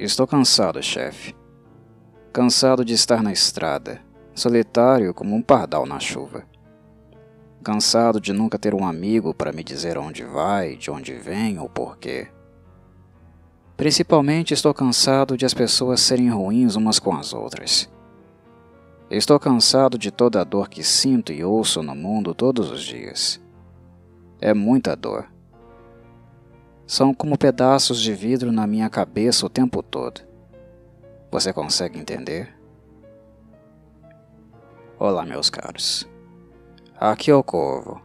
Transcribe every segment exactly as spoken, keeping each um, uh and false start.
Estou cansado, chefe. Cansado de estar na estrada, solitário como um pardal na chuva. Cansado de nunca ter um amigo para me dizer onde vai, de onde vem ou porquê. Principalmente estou cansado de as pessoas serem ruins umas com as outras. Estou cansado de toda a dor que sinto e ouço no mundo todos os dias. É muita dor. São como pedaços de vidro na minha cabeça o tempo todo. Você consegue entender? Olá, meus caros. Aqui é o Corvo.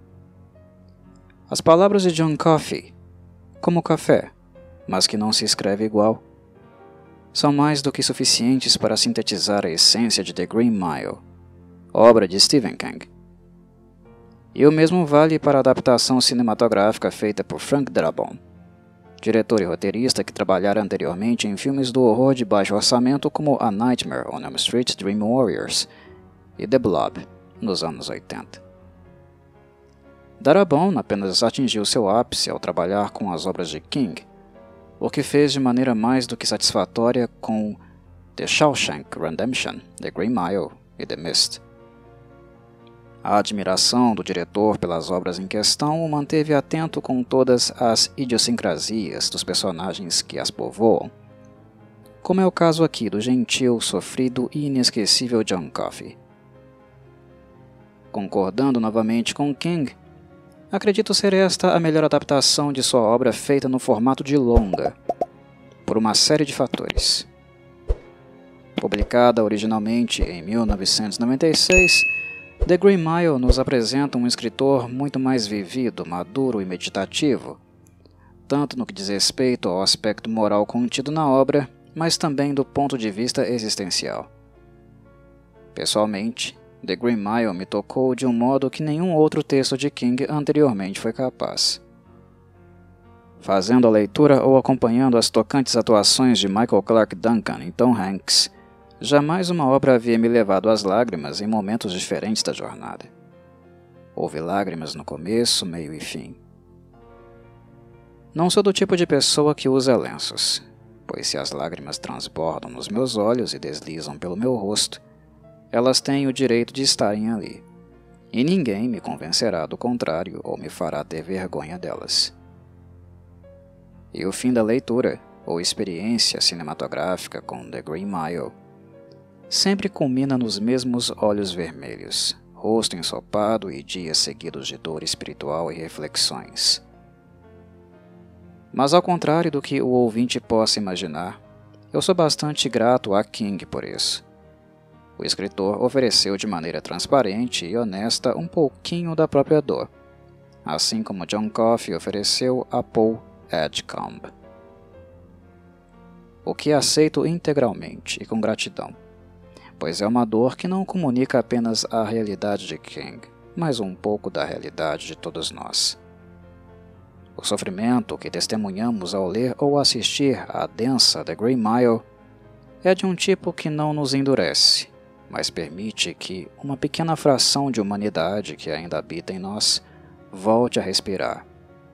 As palavras de John Coffey, como café, mas que não se escreve igual, são mais do que suficientes para sintetizar a essência de The Green Mile, obra de Stephen King. E o mesmo vale para a adaptação cinematográfica feita por Frank Darabont, diretor e roteirista que trabalhara anteriormente em filmes do horror de baixo orçamento como A Nightmare on Elm Street Dream Warriors e The Blob, nos anos oitenta. Darabont apenas atingiu seu ápice ao trabalhar com as obras de King, o que fez de maneira mais do que satisfatória com The Shawshank Redemption, The Green Mile e The Mist. A admiração do diretor pelas obras em questão o manteve atento com todas as idiosincrasias dos personagens que as povoam, como é o caso aqui do gentil, sofrido e inesquecível John Coffey. Concordando novamente com King, acredito ser esta a melhor adaptação de sua obra feita no formato de longa, por uma série de fatores. Publicada originalmente em mil novecentos e noventa e seis, The Green Mile nos apresenta um escritor muito mais vivido, maduro e meditativo, tanto no que diz respeito ao aspecto moral contido na obra, mas também do ponto de vista existencial. Pessoalmente, The Green Mile me tocou de um modo que nenhum outro texto de King anteriormente foi capaz. Fazendo a leitura ou acompanhando as tocantes atuações de Michael Clarke Duncan e Tom Hanks, jamais uma obra havia me levado às lágrimas em momentos diferentes da jornada. Houve lágrimas no começo, meio e fim. Não sou do tipo de pessoa que usa lenços, pois se as lágrimas transbordam nos meus olhos e deslizam pelo meu rosto, elas têm o direito de estarem ali, e ninguém me convencerá do contrário ou me fará ter vergonha delas. E o fim da leitura, ou experiência cinematográfica com The Green Mile, sempre culmina nos mesmos olhos vermelhos, rosto ensopado e dias seguidos de dor espiritual e reflexões. Mas ao contrário do que o ouvinte possa imaginar, eu sou bastante grato a King por isso. O escritor ofereceu de maneira transparente e honesta um pouquinho da própria dor, assim como John Coffey ofereceu a Paul Edgecombe. O que aceito integralmente e com gratidão, pois é uma dor que não comunica apenas a realidade de King, mas um pouco da realidade de todos nós. O sofrimento que testemunhamos ao ler ou assistir à densa The Green Mile é de um tipo que não nos endurece, mas permite que uma pequena fração de humanidade que ainda habita em nós volte a respirar.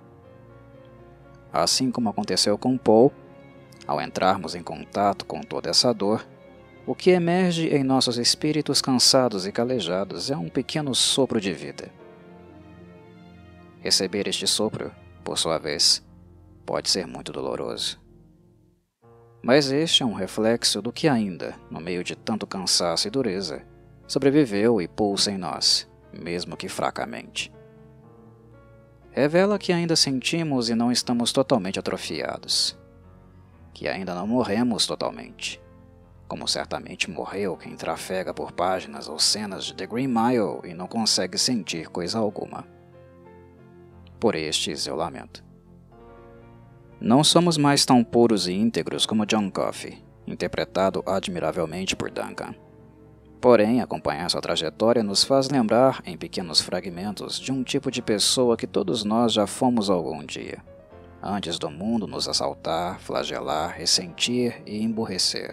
Assim como aconteceu com Paul, ao entrarmos em contato com toda essa dor, o que emerge em nossos espíritos cansados e calejados é um pequeno sopro de vida. Receber este sopro, por sua vez, pode ser muito doloroso. Mas este é um reflexo do que ainda, no meio de tanto cansaço e dureza, sobreviveu e pulsa em nós, mesmo que fracamente. Revela que ainda sentimos e não estamos totalmente atrofiados, que ainda não morremos totalmente, como certamente morreu quem trafega por páginas ou cenas de The Green Mile e não consegue sentir coisa alguma. Por estes eu lamento. Não somos mais tão puros e íntegros como John Coffey, interpretado admiravelmente por Duncan. Porém, acompanhar sua trajetória nos faz lembrar, em pequenos fragmentos, de um tipo de pessoa que todos nós já fomos algum dia, antes do mundo nos assaltar, flagelar, ressentir e emburrecer.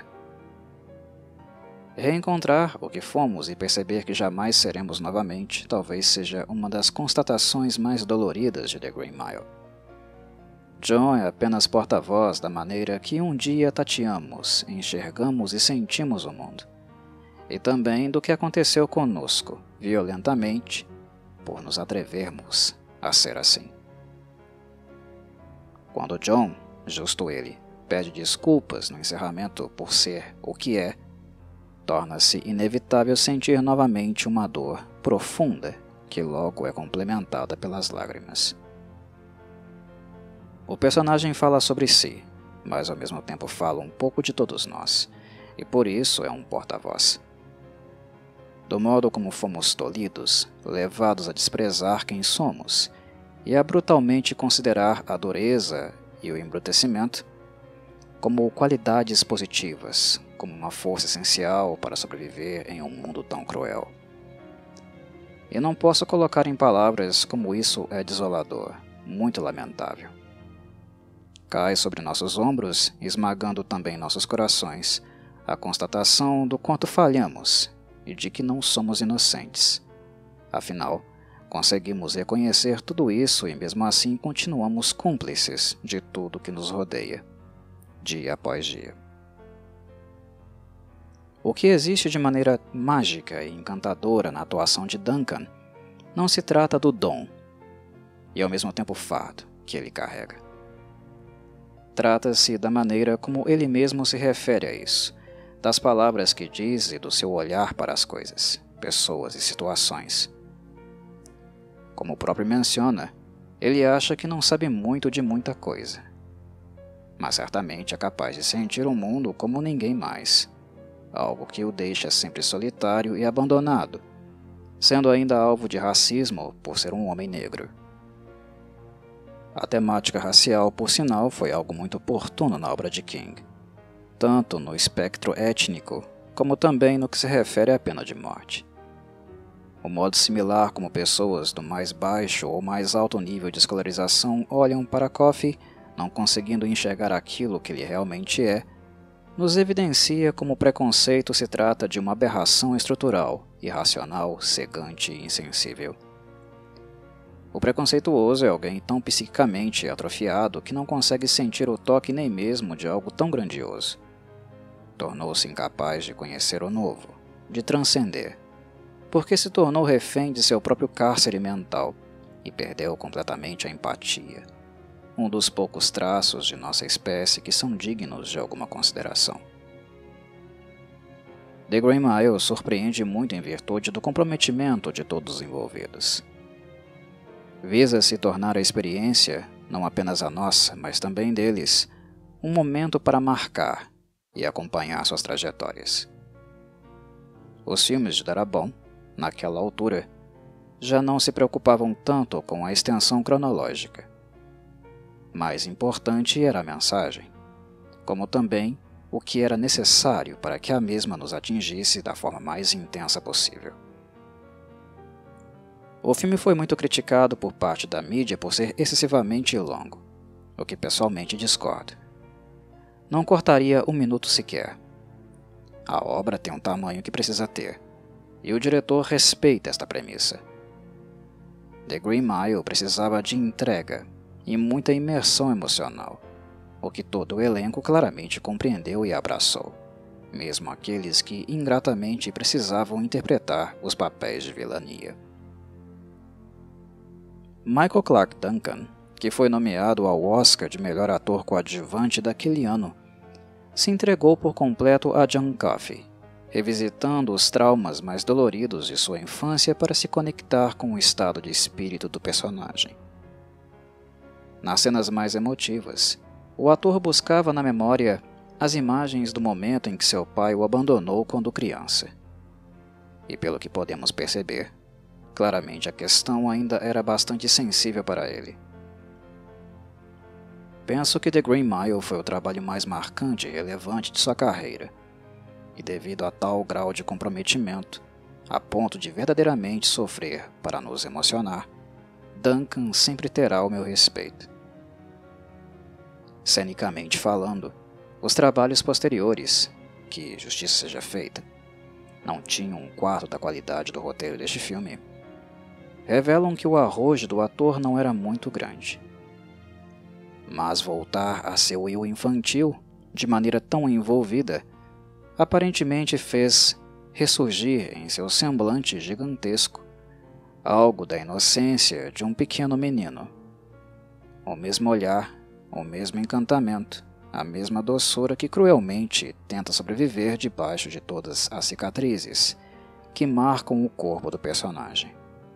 Reencontrar o que fomos e perceber que jamais seremos novamente talvez seja uma das constatações mais doloridas de The Green Mile. John é apenas porta-voz da maneira que um dia tateamos, enxergamos e sentimos o mundo, e também do que aconteceu conosco, violentamente, por nos atrevermos a ser assim. Quando John, justo ele, pede desculpas no encerramento por ser o que é, torna-se inevitável sentir novamente uma dor profunda que logo é complementada pelas lágrimas. O personagem fala sobre si, mas ao mesmo tempo fala um pouco de todos nós, e por isso é um porta-voz. Do modo como fomos tolhidos, levados a desprezar quem somos e a brutalmente considerar a dureza e o embrutecimento como qualidades positivas, como uma força essencial para sobreviver em um mundo tão cruel. E não posso colocar em palavras como isso é desolador, muito lamentável. Cai sobre nossos ombros, esmagando também nossos corações, a constatação do quanto falhamos e de que não somos inocentes. Afinal, conseguimos reconhecer tudo isso e mesmo assim continuamos cúmplices de tudo que nos rodeia, dia após dia. O que existe de maneira mágica e encantadora na atuação de Duncan não se trata do dom e ao mesmo tempo fardo que ele carrega. Trata-se da maneira como ele mesmo se refere a isso, das palavras que diz e do seu olhar para as coisas, pessoas e situações. Como o próprio menciona, ele acha que não sabe muito de muita coisa, mas certamente é capaz de sentir o mundo como ninguém mais, algo que o deixa sempre solitário e abandonado, sendo ainda alvo de racismo por ser um homem negro. A temática racial, por sinal, foi algo muito oportuno na obra de King, tanto no espectro étnico, como também no que se refere à pena de morte. O modo similar como pessoas do mais baixo ou mais alto nível de escolarização olham para Coffey, não conseguindo enxergar aquilo que ele realmente é, nos evidencia como o preconceito se trata de uma aberração estrutural, irracional, cegante e insensível. O preconceituoso é alguém tão psiquicamente atrofiado que não consegue sentir o toque nem mesmo de algo tão grandioso. Tornou-se incapaz de conhecer o novo, de transcender, porque se tornou refém de seu próprio cárcere mental e perdeu completamente a empatia, um dos poucos traços de nossa espécie que são dignos de alguma consideração. The Green Mile surpreende muito em virtude do comprometimento de todos os envolvidos. Visa-se tornar a experiência, não apenas a nossa, mas também deles, um momento para marcar e acompanhar suas trajetórias. Os filmes de Darabont, naquela altura, já não se preocupavam tanto com a extensão cronológica. Mais importante era a mensagem, como também o que era necessário para que a mesma nos atingisse da forma mais intensa possível. O filme foi muito criticado por parte da mídia por ser excessivamente longo, o que pessoalmente discordo. Não cortaria um minuto sequer. A obra tem um tamanho que precisa ter, e o diretor respeita esta premissa. The Green Mile precisava de entrega e muita imersão emocional, o que todo o elenco claramente compreendeu e abraçou, mesmo aqueles que ingratamente precisavam interpretar os papéis de vilania. Michael Clarke Duncan, que foi nomeado ao Oscar de melhor ator coadjuvante daquele ano, se entregou por completo a John Coffey, revisitando os traumas mais doloridos de sua infância para se conectar com o estado de espírito do personagem. Nas cenas mais emotivas, o ator buscava na memória as imagens do momento em que seu pai o abandonou quando criança. E pelo que podemos perceber, claramente a questão ainda era bastante sensível para ele. Penso que The Green Mile foi o trabalho mais marcante e relevante de sua carreira, e devido a tal grau de comprometimento, a ponto de verdadeiramente sofrer para nos emocionar, Duncan sempre terá o meu respeito. Cenicamente falando, os trabalhos posteriores, que justiça seja feita, não tinham um quarto da qualidade do roteiro deste filme, revelam que o arrojo do ator não era muito grande. mas voltar a seu eu infantil, de maneira tão envolvida, aparentemente fez ressurgir em seu semblante gigantesco algo da inocência de um pequeno menino. O mesmo olhar, o mesmo encantamento, a mesma doçura que cruelmente tenta sobreviver debaixo de todas as cicatrizes que marcam o corpo do personagem.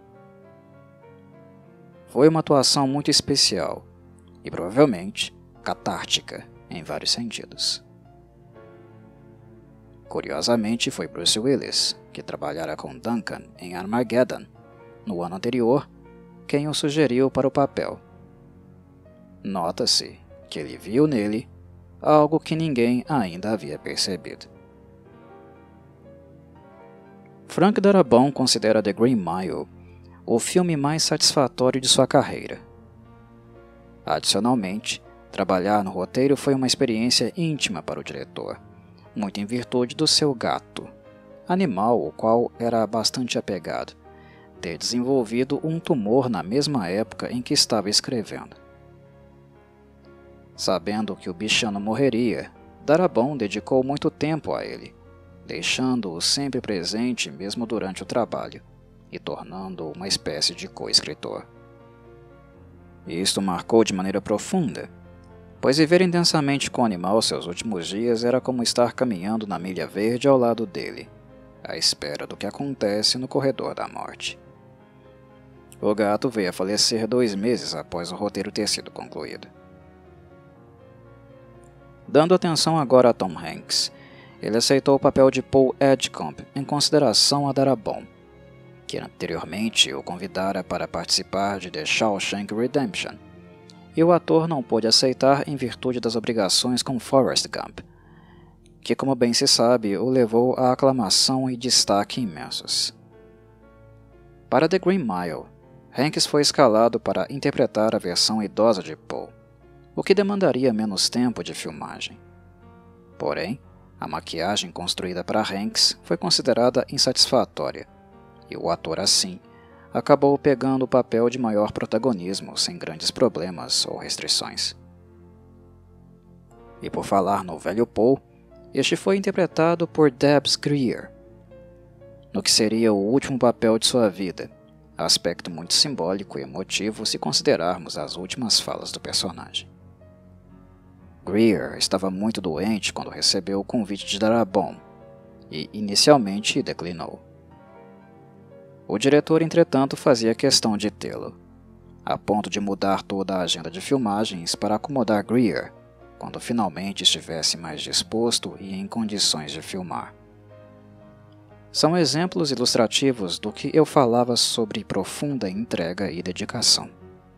Foi uma atuação muito especial e provavelmente catártica em vários sentidos. Curiosamente, foi Bruce Willis, que trabalhara com Duncan em Armageddon no ano anterior, quem o sugeriu para o papel. Nota-se que ele viu nele algo que ninguém ainda havia percebido. Frank Darabont considera The Green Mile o filme mais satisfatório de sua carreira. Adicionalmente, trabalhar no roteiro foi uma experiência íntima para o diretor, muito em virtude do seu gato, animal ao qual era bastante apegado, ter desenvolvido um tumor na mesma época em que estava escrevendo. Sabendo que o bichano morreria, Darabont dedicou muito tempo a ele, deixando-o sempre presente mesmo durante o trabalho e tornando-o uma espécie de co-escritor. Isto marcou de maneira profunda, pois viver intensamente com o animal seus últimos dias era como estar caminhando na milha verde ao lado dele, à espera do que acontece no corredor da morte. O gato veio a falecer dois meses após o roteiro ter sido concluído. Dando atenção agora a Tom Hanks, ele aceitou o papel de Paul Edgecombe em consideração a Darabont, que anteriormente o convidara para participar de The Shawshank Redemption, e o ator não pôde aceitar em virtude das obrigações com Forrest Gump, que, como bem se sabe, o levou à aclamação e destaque imensos. Para The Green Mile, Hanks foi escalado para interpretar a versão idosa de Paul, o que demandaria menos tempo de filmagem. Porém, a maquiagem construída para Hanks foi considerada insatisfatória, e o ator assim acabou pegando o papel de maior protagonismo sem grandes problemas ou restrições. E por falar no velho Paul, este foi interpretado por Debs Greer, no que seria o último papel de sua vida, aspecto muito simbólico e emotivo se considerarmos as últimas falas do personagem. Greer estava muito doente quando recebeu o convite de Darabont e inicialmente declinou. O diretor, entretanto, fazia questão de tê-lo, a ponto de mudar toda a agenda de filmagens para acomodar Greer quando finalmente estivesse mais disposto e em condições de filmar. São exemplos ilustrativos do que eu falava sobre profunda entrega e dedicação.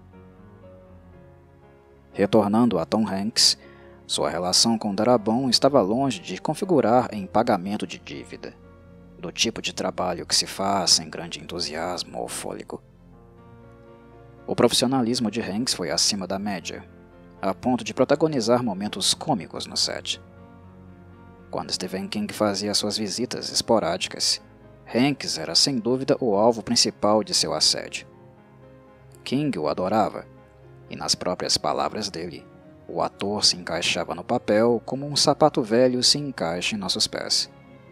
Retornando a Tom Hanks, sua relação com Darabont estava longe de configurar em pagamento de dívida, do tipo de trabalho que se faz sem grande entusiasmo ou fôlego. O profissionalismo de Hanks foi acima da média, a ponto de protagonizar momentos cômicos no set. Quando Stephen King fazia suas visitas esporádicas, Hanks era sem dúvida o alvo principal de seu assédio. King o adorava, e nas próprias palavras dele, o ator se encaixava no papel como um sapato velho se encaixa em nossos pés.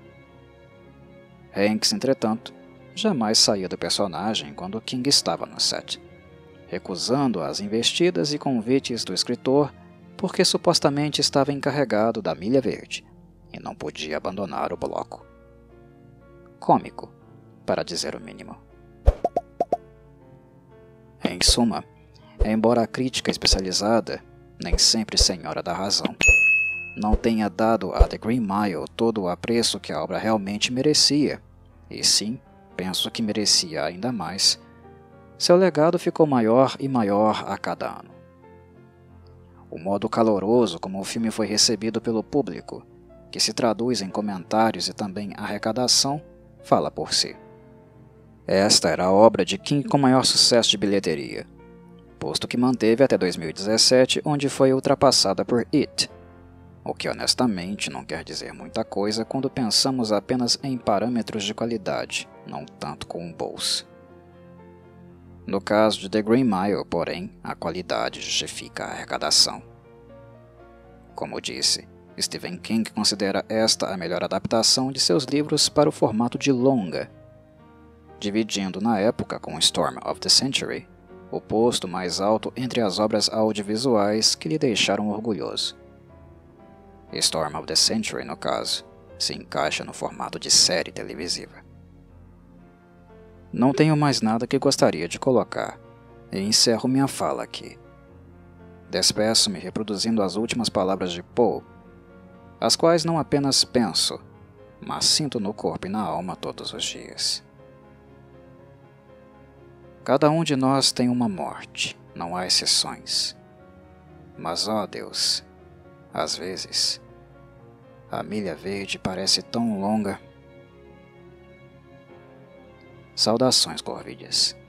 Hanks, entretanto, jamais saía do personagem quando King estava no set, recusando as investidas e convites do escritor porque supostamente estava encarregado da milha verde e não podia abandonar o bloco. Cômico, para dizer o mínimo. Em suma, embora a crítica especializada, nem sempre senhora da razão, não tenha dado a The Green Mile todo o apreço que a obra realmente merecia, e sim, penso que merecia ainda mais, seu legado ficou maior e maior a cada ano. O modo caloroso como o filme foi recebido pelo público, que se traduz em comentários e também arrecadação, fala por si. Esta era a obra de King com maior sucesso de bilheteria, posto que manteve até dois mil e dezessete, onde foi ultrapassada por It, o que honestamente não quer dizer muita coisa quando pensamos apenas em parâmetros de qualidade, não tanto com o bolso. No caso de The Green Mile, porém, a qualidade justifica a arrecadação. Como disse, Stephen King considera esta a melhor adaptação de seus livros para o formato de longa, dividindo na época com Storm of the Century o posto mais alto entre as obras audiovisuais que lhe deixaram orgulhoso. Storm of the Century, no caso, se encaixa no formato de série televisiva. Não tenho mais nada que gostaria de colocar, e encerro minha fala aqui. Despeço-me reproduzindo as últimas palavras de Poe, as quais não apenas penso, mas sinto no corpo e na alma todos os dias. Cada um de nós tem uma morte, não há exceções. Mas, ó Deus, às vezes, a milha verde parece tão longa. Saudações, Corvides.